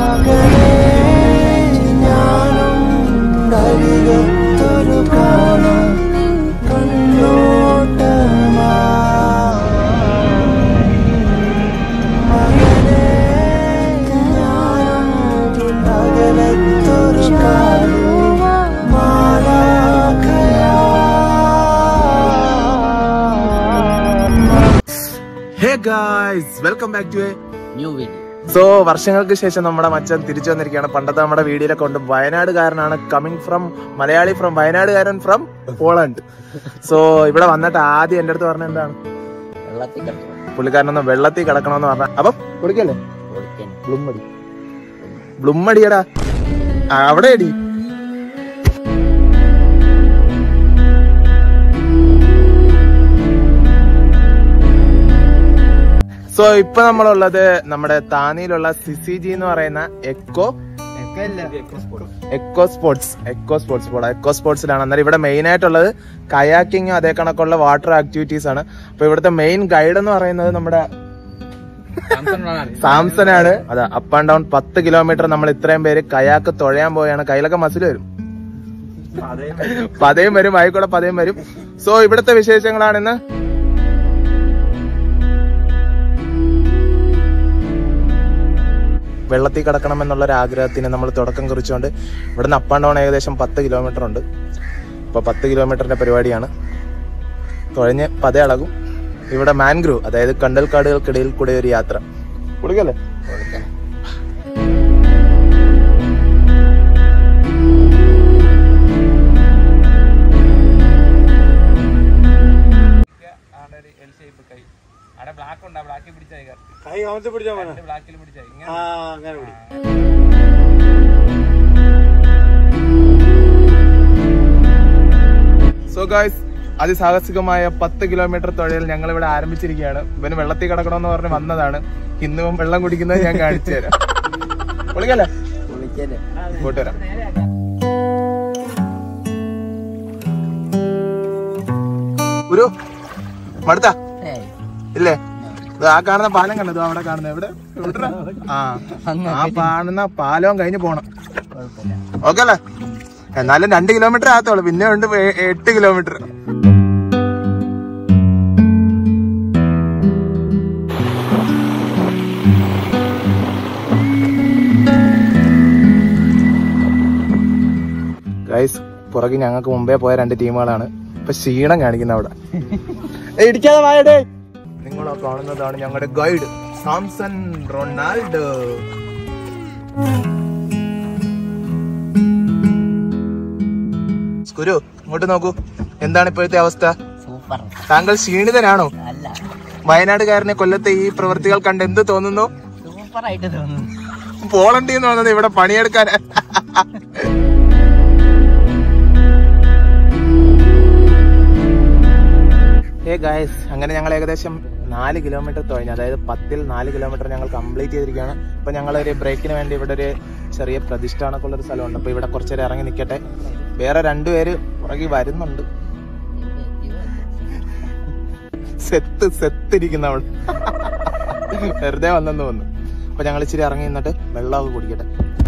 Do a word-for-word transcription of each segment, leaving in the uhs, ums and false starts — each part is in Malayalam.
Hey guys, welcome back to a new video. So, വർഷങ്ങൾക്ക് ശേഷം നമ്മുടെ മച്ചൻ തിരിച്ചു വന്നിരിക്കുകയാണ്. പണ്ടത്തെ നമ്മുടെ വീഡിയോയിലൊക്കെ കൊണ്ട് വയനാടുകാരനാണ്, കമ്മിങ് ഫ്രം മലയാളി ഫ്രം വയനാടുകാരൻ ഫ്രം പോളണ്ട്. സോ ഇവിടെ വന്നിട്ട് ആദ്യം എന്റെ അടുത്ത് പറഞ്ഞ എന്താണ്, പുള്ളിക്കാരനൊന്ന് വെള്ളത്തിൽ കിടക്കണമെന്ന് പറഞ്ഞ. അപ്പം കുടിക്കല്ലേ ബ്ലുമ്മടി ബ്ലുമ്മടിയടാ അവിടെ അടി. സോ ഇപ്പൊ നമ്മളുള്ളത് നമ്മുടെ താനിയിലുള്ള സിസിജി എന്ന് പറയുന്ന eco eco sports eco sports eco സ്പോർട്സിലാണ്. അന്നേരം ഇവിടെ മെയിൻ ആയിട്ടുള്ളത് കയാക്കിങ്ങും അതേ കണക്കുള്ള വാട്ടർ ആക്ടിവിറ്റീസ് ആണ്. അപ്പൊ ഇവിടുത്തെ മെയിൻ ഗൈഡ് എന്ന് പറയുന്നത് നമ്മുടെ സാംസൺ ആണ്. അതാ അപ്പ് ആൻഡ് ഡൗൺ പത്ത് കിലോമീറ്റർ നമ്മൾ ഇത്രയും പേര് കയാക്ക് തുഴയാൻ പോയാണ്. കയ്യിലൊക്കെ മസിൽ വരും, പതയും വരും, ആയിക്കോട്ടെ പതയും വരും. സോ ഇവിടുത്തെ വിശേഷങ്ങളാണിന്ന്. വെള്ളത്തിൽ കിടക്കണം എന്നുള്ളൊരു ആഗ്രഹത്തിന് നമ്മൾ തുടക്കം കുറിച്ചുകൊണ്ട് ഇവിടുന്ന് അപ്പ് ആൻഡ് ഡൗൺ ഏകദേശം പത്ത് കിലോമീറ്റർ ഉണ്ട്. അപ്പോൾ പത്ത് കിലോമീറ്ററിന്റെ പരിപാടിയാണ്. തുഴഞ്ഞ് പതയളകും. ഇവിടെ മാൻഗ്രൂവ്, അതായത് കണ്ടൽക്കാടുകൾക്കിടയിൽ കൂടെ ഒരു യാത്ര. കുടിക്കല്ലേ സോ ഗായ്സ്, അതിസാഹസികമായ പത്ത് കിലോമീറ്റർ തുഴയിൽ ഞങ്ങൾ ഇവിടെ ആരംഭിച്ചിരിക്കുകയാണ്. ഇവന് വെള്ളത്തിൽ കിടക്കണമെന്ന് പറഞ്ഞ് വന്നതാണ്. ഇന്നും വെള്ളം കുടിക്കുന്നത് ഞാൻ കാണിച്ചു തരാം. പൊളിക്കല്ലേ കൂട്ടുവരാം. ഒരു മടുത്ത ഇല്ലേ? ആ കാണുന്ന പാലം കണ്ടത് അവിടെ കാണുന്ന എവിടെ എവിടെ ആ ആ കാണുന്ന പാലവും കഴിഞ്ഞ് പോണം. ഓക്കെ അല്ലേ? എന്നാലും രണ്ട് കിലോമീറ്റർ ആകത്തുള്ളൂ, പിന്നെ ഉണ്ട് എട്ട് കിലോമീറ്റർ. ഗൈസ്, പുറകെ ഞങ്ങൾക്ക് മുമ്പേ പോയ രണ്ട് ടീമുകളാണ്. ഇപ്പൊ ക്ഷീണം കാണിക്കുന്ന അവിടെ. ഇടിക്കാതെ വായടേ. നിങ്ങളെ കാണുന്നതാണ് ഞങ്ങളുടെ ഗൈഡ് സാംസൺ റൊണാൾഡോ. സ്കുരു, ഇങ്ങോട്ട് നോക്കൂ. എന്താണ് ഇപ്പോഴത്തെ അവസ്ഥ? താങ്കൾ ക്ഷീണിതനാണോ? വയനാടുകാരനെ കൊല്ലത്തെ ഈ പ്രവൃത്തികൾ കണ്ട് എന്ത് തോന്നുന്നു? പോളണ്ടിൽ നിന്ന് വന്നത് ഇവിടെ പണിയെടുക്കാൻ. ഹേ ഗായ്സ്, അങ്ങനെ ഞങ്ങൾ ഏകദേശം നാല് കിലോമീറ്റർ തുഴഞ്ഞു. അതായത് പത്തിൽ നാല് കിലോമീറ്റർ ഞങ്ങൾ കംപ്ലീറ്റ് ചെയ്തിരിക്കുകയാണ്. ഇപ്പൊ ഞങ്ങൾ ഒരു ബ്രേക്കിന് വേണ്ടി ഇവിടെ ഒരു ചെറിയ പ്രതിഷ്ഠാനൊക്കെയുള്ള ഒരു സ്ഥലമുണ്ട്. അപ്പൊ ഇവിടെ കുറച്ചേരം ഇറങ്ങി നിൽക്കട്ടെ. വേറെ രണ്ടുപേര് പുറകെ വരുന്നുണ്ട്. സെത്ത് സെത്തിരിക്കുന്ന അവിടെ വെറുതെ വന്നെന്ന് തോന്നുന്നു. അപ്പൊ ഞങ്ങൾ ഇച്ചിരി ഇറങ്ങി നിന്നിട്ട് വെള്ളമൊക്കെ കുടിക്കട്ടെ.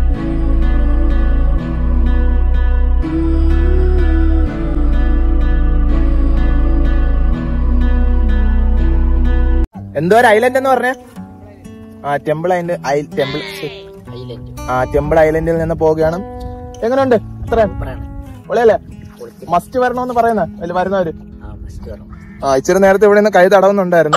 എന്തോ ഒരു ഐലൻഡ് എന്ന് പറഞ്ഞേ? ആ ടെമ്പിൾ ഐലൻഡ് ടെമ്പിൾ ആ ടെമ്പിൾ ഐലൻഡിൽ നിന്ന് പോവുകയാണ്. എങ്ങനെയുണ്ട്? ഇത്ര പൊളിയല്ലേ? മസ്റ്റ് വരണമെന്ന് പറയുന്ന അതിൽ വരുന്നവര്. ആ ഇച്ചിരി നേരത്തെ ഇവിടെ നിന്ന് കൈ തടവുന്നുണ്ടായിരുന്നു.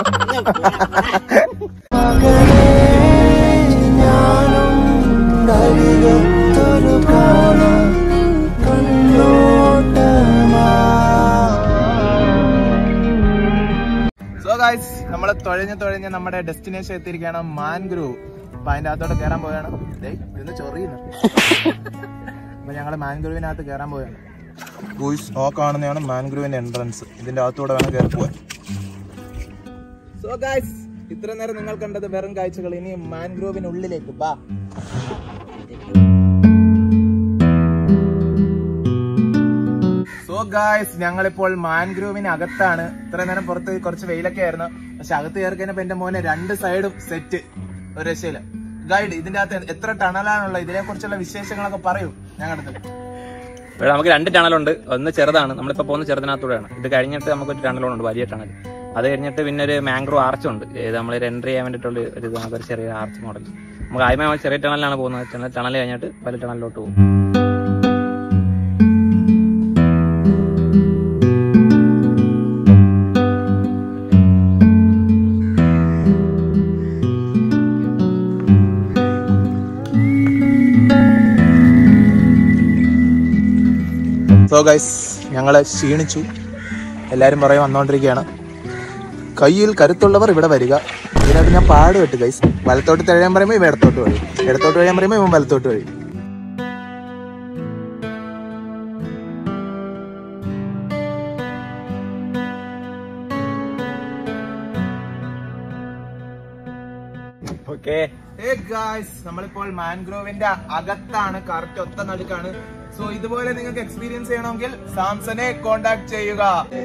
സോ ഗൈസ്, നമ്മള് തുഴഞ്ഞ് തുഴഞ്ഞ് നമ്മുടെ ഡെസ്റ്റിനേഷൻ എത്തിയിരിക്കുകയാണ്, മാൻഗ്രൂവ്. അപ്പൊ അതിന്റെ അകത്തോട്ട് കയറാൻ പോവുകയാണ്. ഇന്ന് ചൊറിയുന്നു. അപ്പൊ ഞങ്ങള് മാൻഗ്രൂവിനകത്ത് കയറാൻ പോവുകയാണ്. ഗൂയ്സ്, ഓ കാണുന്നതാണ് മാൻഗ്രൂവിന്റെ എൻട്രൻസ്. ഇതിന്റെ അകത്തൂടെ വേണം കയറി പോവാൻ. സോ ഗൈസ്, ഇത്ര നേരം നിങ്ങൾ കണ്ടത് വെറും കാഴ്ചകൾ. ഇനി മാൻഗ്രൂവിനുള്ളിലേക്ക് ബാ. സോ ഗായ്സ്, ഞങ്ങളിപ്പോൾ മാൻഗ്രൂവിന് അകത്താണ്. ഇത്ര നേരം പുറത്ത് കുറച്ച് വെയിലൊക്കെ ആയിരുന്നു. പക്ഷെ അകത്ത് കയറി കഴിഞ്ഞപ്പോ എന്റെ മോനെ രണ്ട് സൈഡും സെറ്റ്, ഒരു രക്ഷയില്ല. ഗൈഡ് ഇതിന്റെ അകത്ത് എത്ര ടണലാണുള്ളത്, ഇതിനെ കുറിച്ചുള്ള വിശേഷങ്ങളൊക്കെ പറയൂ ഞങ്ങളുടെ. ഇവിടെ നമുക്ക് രണ്ട് ടണലുണ്ട്. ഒന്ന് ചെറുതാണ്, നമ്മളിപ്പോ പോകുന്ന ചെറുതിനകത്തൂടെയാണ്. ഇത് കഴിഞ്ഞിട്ട് നമുക്കൊരു ടണലുണ്ട്, വലിയ ടണൽ. അത് കഴിഞ്ഞിട്ട് പിന്നെ ഒരു മാംഗ്രോ ആർച്ചുണ്ട്. ഇത് നമ്മളൊരു എൻട്രി ചെയ്യാൻ വേണ്ടിയിട്ടുള്ള ഒരു നമുക്കൊരു ചെറിയ ആർച്ച് മോഡൽ. നമുക്ക് ആദ്യമേ ചെറിയ ടണലിലാണ് പോകുന്നത്. ടണൽ കഴിഞ്ഞിട്ട് വലിയ ടണലിലോട്ട് പോകും. സോ ഗൈസ്, ഞങ്ങള് ക്ഷീണിച്ചു. എല്ലാവരും പറയും വന്നുകൊണ്ടിരിക്കുകയാണ്. കയ്യിൽ കരുത്തുള്ളവർ ഇവിടെ വരിക. ഇതിനകത്ത് ഞാൻ പാട് വെട്ട് ഗൈസ്. വലത്തോട്ട് തഴയാൻ പറയുമ്പോൾ ഇവ ഇടത്തോട്ട് വഴി, ഇടത്തോട്ട് കഴിയാൻ പറയുമ്പോൾ ഇവൻ വലത്തോട്ട് വഴി. ഓക്കെ ഗൈസ്, നമ്മളിപ്പോൾ മാൻഗ്രോവിന്റെ അകത്താണ്, കറക്റ്റ് ഒത്ത നടുക്കാണ്. സോ ഇതുപോലെ നിങ്ങൾക്ക് എക്സ്പീരിയൻസ് ചെയ്യണമെങ്കിൽ സാംസനെ കോണ്ടാക്ട് ചെയ്യുക.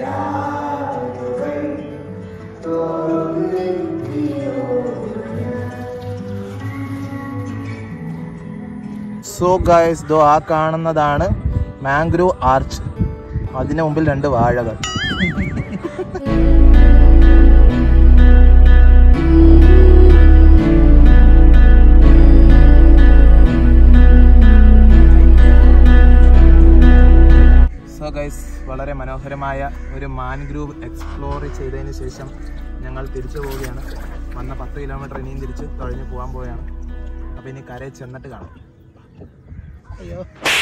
സോ ഗൈസ്, ദോ ആ കാണുന്നതാണ് മാംഗ്രൂവ് ആർച്ച്. അതിന് മുമ്പിൽ രണ്ട് വാഴകൾ. സോ ഗൈസ്, വളരെ മനോഹരമായ ഒരു മാൻഗ്രൂവ് എക്സ്പ്ലോർ ചെയ്തതിന് ശേഷം ഞങ്ങൾ തിരിച്ചു പോവുകയാണ്. വന്ന പത്ത് കിലോമീറ്റർ ഇനിയും തിരിച്ച് തുഴഞ്ഞു പോകാൻ പോവുകയാണ്. അപ്പം ഇനി കരയിൽ ചെന്നിട്ട് കാണാം. അയ്യോ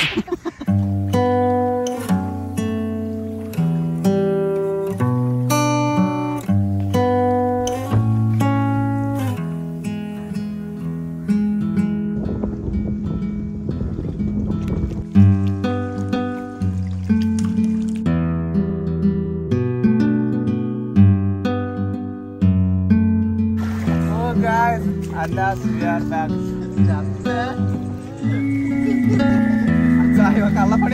guys, and as we are back. അയ്യോ കള്ളപ്പണി.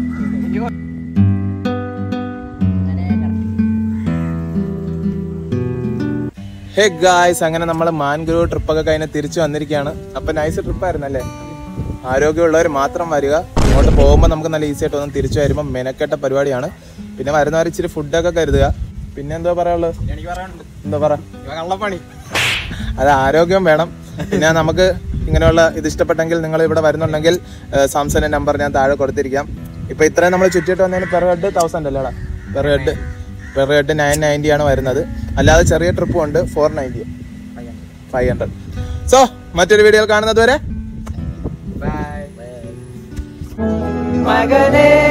ഹേ ഗായ്സ്, അങ്ങനെ നമ്മൾ മാൻഗ്രൂവ് ട്രിപ്പൊക്കെ കഴിഞ്ഞ് തിരിച്ചു വന്നിരിക്കുകയാണ്. അപ്പൊ നൈസ് ട്രിപ്പായിരുന്നു അല്ലേ? ആരോഗ്യമുള്ളവർ മാത്രം വരിക. ഇങ്ങോട്ട് പോകുമ്പോൾ നമുക്ക് നല്ല ഈസി ആയിട്ട് വന്ന് തിരിച്ചു വരുമ്പോൾ മെനക്കെട്ട പരിപാടിയാണ്. പിന്നെ വരുന്നവർ ഇച്ചിരി ഫുഡൊക്കെ കരുതുക. പിന്നെ എന്തോ പറയാനുള്ളത്? എന്തോ പറ. കള്ളപ്പണി. അത് ആരോഗ്യം വേണം. പിന്നെ നമുക്ക് ഇങ്ങനെയുള്ള ഇത് ഇഷ്ടപ്പെട്ടെങ്കിൽ നിങ്ങൾ ഇവിടെ വരുന്നുണ്ടെങ്കിൽ സാംസങ്ങിന്റെ നമ്പർ ഞാൻ താഴെ കൊടുത്തിരിക്കാം. ഇപ്പൊ ഇത്രയും നമ്മൾ ചുറ്റിയിട്ട് വന്നതിന് പെർ ഹെഡ് തൗസൻഡ് അല്ലേടാ? Per head per head nine ninety ആണ് വരുന്നത്. അല്ലാതെ ചെറിയ ട്രിപ്പും ഉണ്ട്, four ninety five hundred. So മറ്റൊരു വീഡിയോയിൽ കാണുന്നത് വരെ ബൈ.